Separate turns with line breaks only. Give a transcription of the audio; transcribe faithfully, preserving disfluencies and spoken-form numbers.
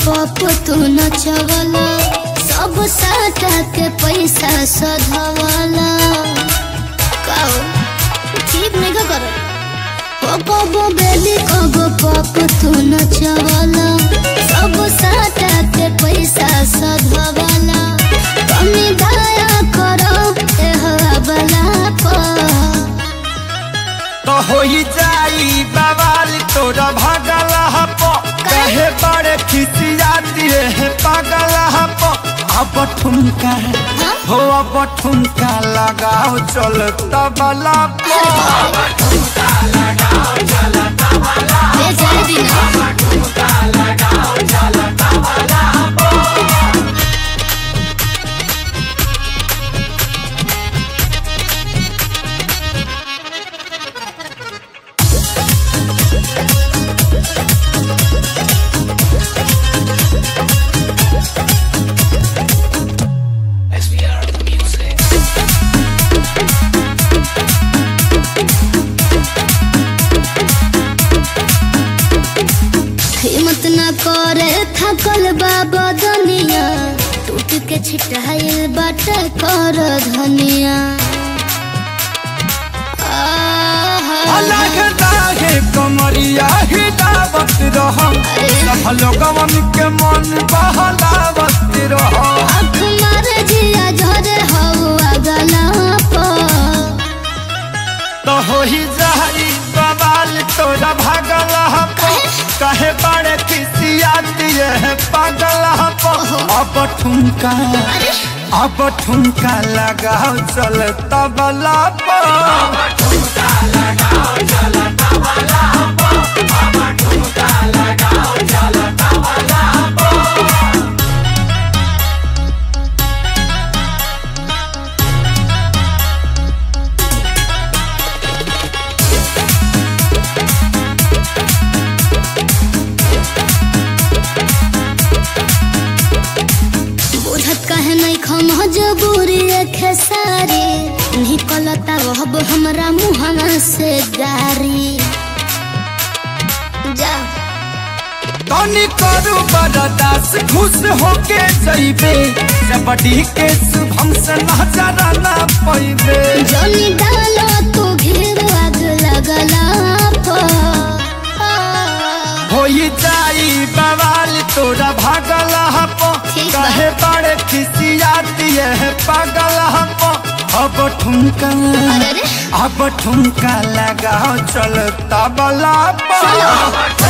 पप तू नचवला सब साटा के पैसा सधवला काओ ठीक नहीं का कर ओ कबो बेबी कबो पप तू नचवला सब साटा के पैसा सधवला कमी दया करो ए हवाला पर
तो होई जाई बवाल तोरा भागला हपो कहे बड़े खिसियाती है पागला हपो अब ठुमका हो अब ठुमका लगाओ चल तबला पे अब ठुमका लगाओ चल तबला
ले जल्दी ना
अब ठुमका लगाओ चल तबला
हिम्मत न करे थकल बाबा दुनिया टूट के छिटाइल बाट कर धनिया
अलग दागे कमरिया हिदावत रहो सब लोगवन के मन बहलावत रहो
आँख मारे जिया झरे हवा गला पर
तो हो ही जाई बवाल तोरा भागला हपो कहे बड़े खिसियाती है पागला हपो अब ठुमका अब ठुमका लगाओ चल तबला पर अब ठुमका लगाओ चल तबला पर अब ठुमका लगाओ चल तबला पर
कहे नहीं खम जबूरी खेसारी निकलता रहब हमरा मुहना से गारी जा
तनी करू बरदास खुश होके जइबे जबड़ी के शुभम से नजर ना पइबे
जनी डालो तू घेर आग लगला पर
होई जाई बवाल तोरा भागला हपो कहे बड़े खिसियाती है पागला हपो अब ठुमका अब ठुमका लगाओ चल तबला पर